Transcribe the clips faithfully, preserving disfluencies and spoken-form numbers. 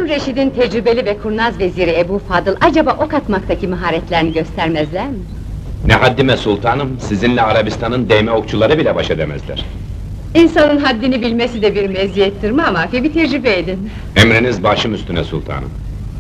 Reşid'in tecrübeli ve kurnaz veziri Ebu Fadıl acaba ok atmaktaki maharetlerini göstermezler mi? Ne haddime sultanım, sizinle Arabistan'ın değme okçuları bile baş edemezler. İnsanın haddini bilmesi de bir meziyettir mi ama bir tecrübe edin. Emriniz başım üstüne sultanım.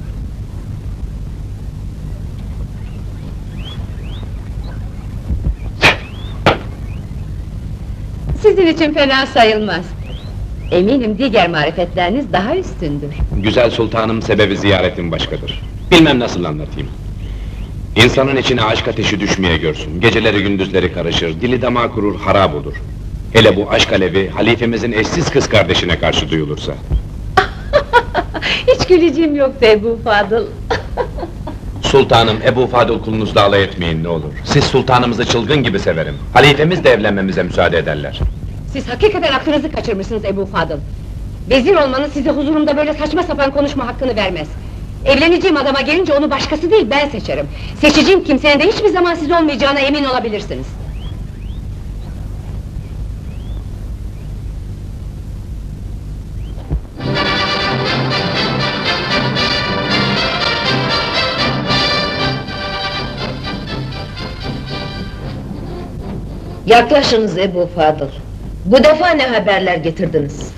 Sizin için fena sayılmaz. Eminim diğer marifetleriniz daha üstündür. Güzel sultanım, sebebi ziyaretim başkadır. Bilmem nasıl anlatayım. İnsanın içine aşk ateşi düşmeye görsün, geceleri gündüzleri karışır, dili damağı kurur, harap olur. Hele bu aşk alevi, halifemizin eşsiz kız kardeşine karşı duyulursa. Hiç güleceğim yoktu Ebu Fadıl. Sultanım, Ebu Fadıl kulunuzla alay etmeyin ne olur. Siz sultanımızı çılgın gibi severim. Halifemiz de evlenmemize müsaade ederler. Siz hakikaten aklınızı kaçırmışsınız Ebu Fadıl. Vezir olmanız size huzurumda böyle saçma sapan konuşma hakkını vermez. Evleneceğim adama gelince onu başkası değil ben seçerim. Seçeceğim kimsenin de hiçbir zaman siz olmayacağına emin olabilirsiniz. Yaklaşınız Ebu Fadıl. Bu defa ne haberler getirdiniz?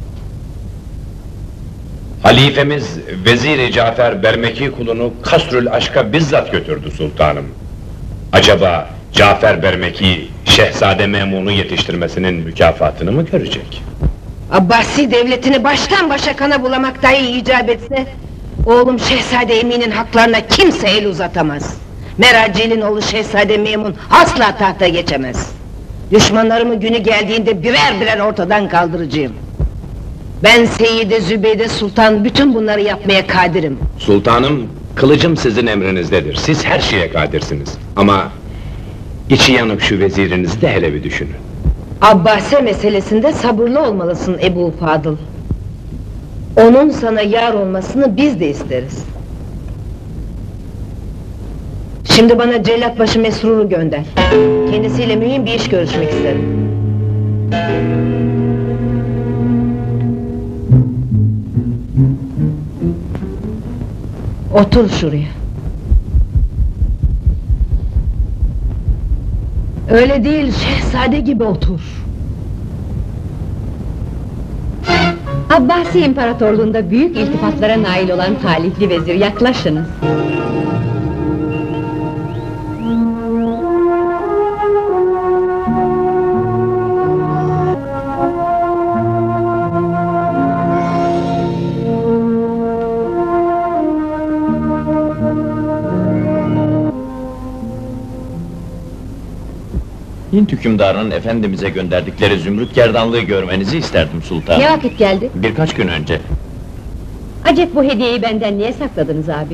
Halifemiz, Vezir-i Cafer Bermeki kulunu Kasrül Aşk'a bizzat götürdü sultanım. Acaba Cafer Bermeki, Şehzade Memun'u yetiştirmesinin mükafatını mı görecek? Abbasi devletini baştan başa kana bulamak dahi icap etse, oğlum Şehzade Emin'in haklarına kimse el uzatamaz. Meracil'in oğlu Şehzade Memun asla tahta geçemez. Düşmanlarımı günü geldiğinde birer birer ortadan kaldıracağım. Ben Seyyide Zübeyde Sultan bütün bunları yapmaya kadirim. Sultanım, kılıcım sizin emrinizdedir. Siz her şeye kadirsiniz. Ama içi yanık şu vezirinizi de hele bir düşünün. Abbase meselesinde sabırlı olmalısın Ebu Fadıl. Onun sana yar olmasını biz de isteriz. Şimdi bana Cellatbaşı Mesrur'u gönder. Kendisiyle mühim bir iş görüşmek isterim. Otur şuraya. Öyle değil, şehzade gibi otur. Abbasi İmparatorluğunda büyük iltifatlara nail olan talihli vezir, yaklaşınız. Hint hükümdarının efendimize gönderdikleri zümrüt gerdanlığı görmenizi isterdim sultanım. Ne vakit geldi? Birkaç gün önce. Acep bu hediyeyi benden niye sakladınız abi?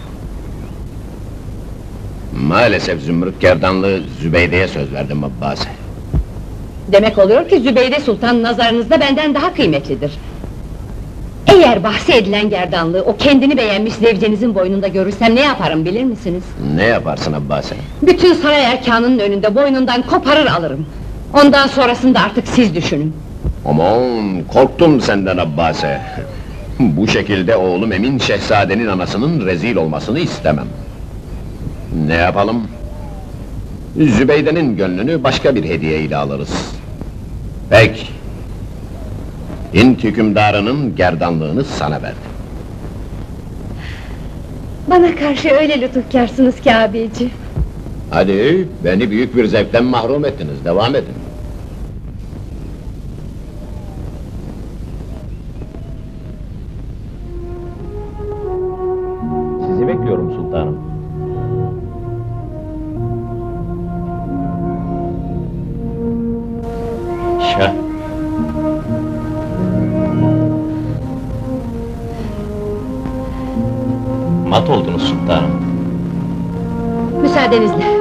Maalesef zümrüt gerdanlığı Zübeyde'ye söz verdim Abbasi. Demek oluyor ki Zübeyde Sultan nazarınızda benden daha kıymetlidir. Eğer bahsi edilen gerdanlığı o kendini beğenmiş zevcenizin boynunda görürsem ne yaparım bilir misiniz? Ne yaparsın Abbasi? Bütün saray erkanının önünde boynundan koparır alırım. Ondan sonrasını da artık siz düşünün. Aman, korktum senden Abbasi. Bu şekilde oğlum Emin Şehzade'nin anasının rezil olmasını istemem. Ne yapalım? Zübeyde'nin gönlünü başka bir hediye ile alırız. Peki. Hint hükümdarının gerdanlığını sana verdim. Bana karşı öyle lütufkarsınız ki abici. Hadi, beni büyük bir zevkten mahrum ettiniz, devam edin. Sizi bekliyorum sultanım. Şah. Mat oldunuz sultanım. Müsaadenizle.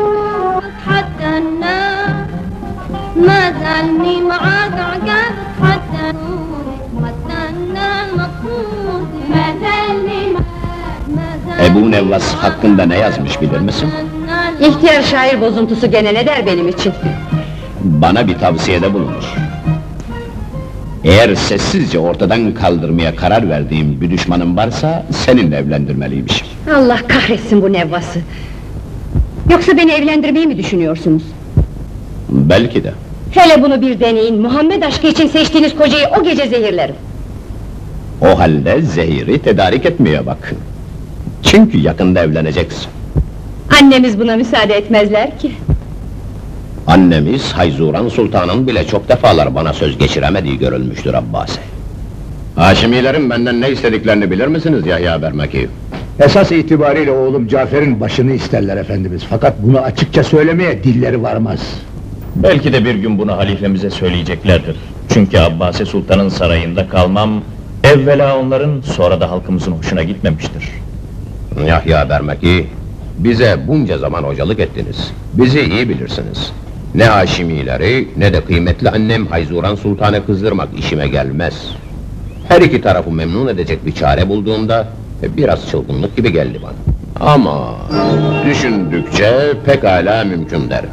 Ebu Nevvas hakkında ne yazmış bilir misin? İhtiyar şair bozuntusu gene ne der benim için? Bana bir tavsiyede bulunur. Eğer sessizce ortadan kaldırmaya karar verdiğim bir düşmanım varsa, seninle evlendirmeliymişim. Allah kahretsin bu nevvası! Yoksa beni evlendirmeyi mi düşünüyorsunuz? Belki de. Hele bunu bir deneyin, Muhammed aşkı için seçtiğiniz kocayı o gece zehirlerim! O halde zehiri tedarik etmeye bak. Çünkü yakında evleneceksin. Annemiz buna müsaade etmezler ki! Annemiz, Hayzuran Sultan'ın bile çok defalar bana söz geçiremediği görülmüştür Abbasi. Haşimilerin benden ne istediklerini bilir misiniz Yahya Bermeki? Esas itibariyle oğlum Cafer'in başını isterler efendimiz. Fakat bunu açıkça söylemeye dilleri varmaz. Belki de bir gün bunu halifemize söyleyeceklerdir. Çünkü Abbasi Sultan'ın sarayında kalmam, evvela onların, sonra da halkımızın hoşuna gitmemiştir. Yahya Bermeki, bize bunca zaman hocalık ettiniz. Bizi iyi bilirsiniz. Ne Haşimileri, ne de kıymetli annem Hayzuran Sultan'ı kızdırmak işime gelmez. Her iki tarafı memnun edecek bir çare bulduğumda, biraz çılgınlık gibi geldi bana. Ama düşündükçe pekala mümkün derim.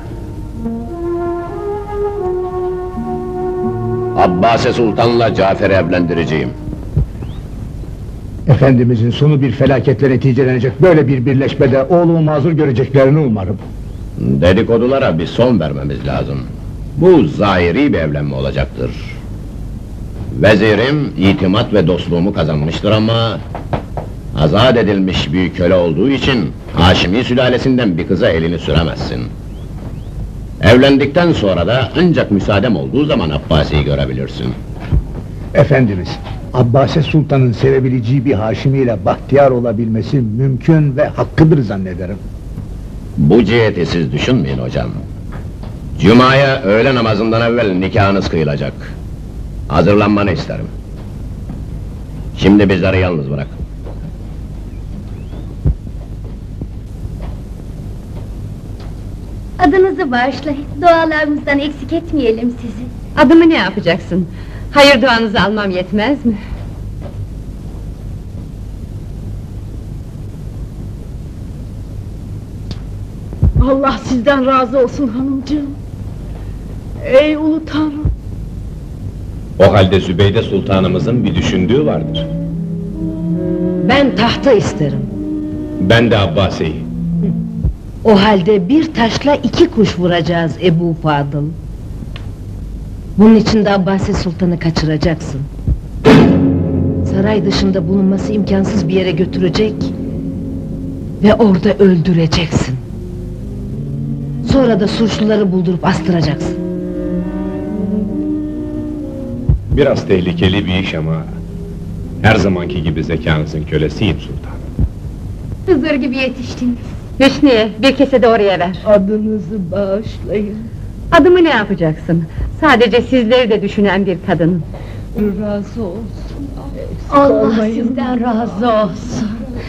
Abbasi Sultan'la Cafer'i evlendireceğim. Efendimizin sonu bir felaketle neticelenecek böyle bir birleşmede oğlumu mazur göreceklerini umarım. Dedikodulara bir son vermemiz lazım. Bu zahiri bir evlenme olacaktır. Vezirim itimat ve dostluğumu kazanmıştır ama azat edilmiş bir köle olduğu için Haşimi sülalesinden bir kıza elini süremezsin. Evlendikten sonra da ancak müsaadem olduğu zaman Abbasi'yi görebilirsin. Efendimiz, Abbasi Sultan'ın sevebileceği bir Haşimiyle bahtiyar olabilmesi mümkün ve hakkıdır zannederim. Bu ciheti siz düşünmeyin hocam. Cuma'ya öğle namazından evvel nikahınız kıyılacak. Hazırlanmanı isterim. Şimdi bizleri yalnız bırak. Adınızı bağışlayın, dualarımızdan eksik etmeyelim sizi. Adımı ne yapacaksın? Hayır duanızı almam yetmez mi? Allah sizden razı olsun hanımcığım. Ey ulu Tanrım! O halde Zübeyde Sultanımızın bir düşündüğü vardır. Ben tahtı isterim. Ben de Abbasi'yi. O halde bir taşla iki kuş vuracağız Ebu Fadıl. Bunun için de Abbasi Sultan'ı kaçıracaksın. Saray dışında bulunması imkansız bir yere götürecek ve orada öldüreceksin. Sonra da suçluları buldurup astıracaksın. Biraz tehlikeli bir iş ama her zamanki gibi zekanızın kölesiyim sultanım. Hızır gibi yetiştiniz. Hüsniye, bir kese de oraya ver. Adınızı bağışlayın. Adımı ne yapacaksın? Sadece sizleri de düşünen bir kadın. Razı olsun. Eksik Allah olmayın. sizden razı olsun.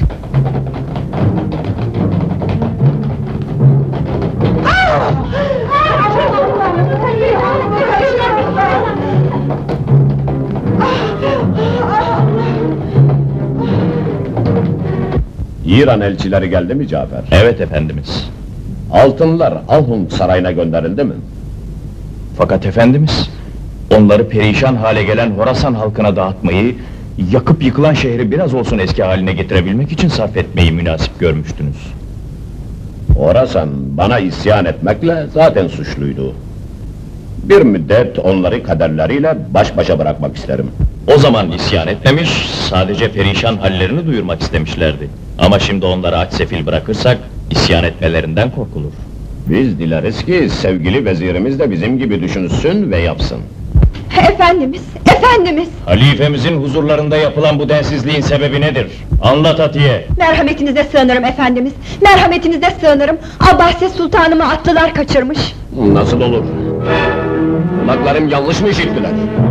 İran elçileri geldi mi Cafer? Evet efendimiz. Altınlar Alhun sarayına gönderildi mi? Fakat efendimiz, onları perişan hale gelen Horasan halkına dağıtmayı, yakıp yıkılan şehri biraz olsun eski haline getirebilmek için sarf etmeyi münasip görmüştünüz. Horasan bana isyan etmekle zaten suçluydu. Bir müddet onları kaderleriyle baş başa bırakmak isterim. O zaman isyan etmemiş, sadece perişan hallerini duyurmak istemişlerdi. Ama şimdi onları aç sefil bırakırsak, isyan etmelerinden korkulur. Biz dileriz ki sevgili vezirimiz de bizim gibi düşünsün ve yapsın. Efendimiz, efendimiz! Halifemizin huzurlarında yapılan bu densizliğin sebebi nedir? Anlat Atiye! Merhametinize sığınırım efendimiz, merhametinize sığınırım. Abbasi Sultanımı atlılar kaçırmış. Nasıl olur? Kulaklarım yanlış mı işittiler?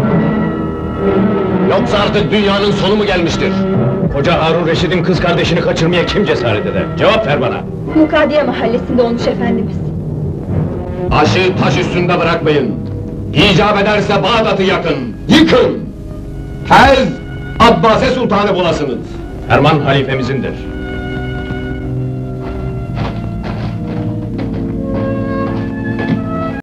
Yoksa artık dünyanın sonu mu gelmiştir? Koca Harun Reşid'in kız kardeşini kaçırmaya kim cesaret eder? Cevap ver bana! Mukadiye mahallesinde olmuş efendimiz. Taşı taş üstünde bırakmayın! İcap ederse Bağdat'ı yakın, yıkın! Tez Abbasi Sultan'ı bulasınız! Ferman halifemizindir.